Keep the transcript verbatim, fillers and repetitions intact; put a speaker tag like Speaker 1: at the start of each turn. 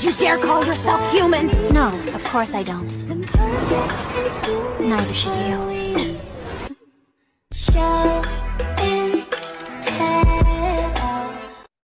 Speaker 1: Don't you dare call yourself human!
Speaker 2: No, of course I don't. Neither should you.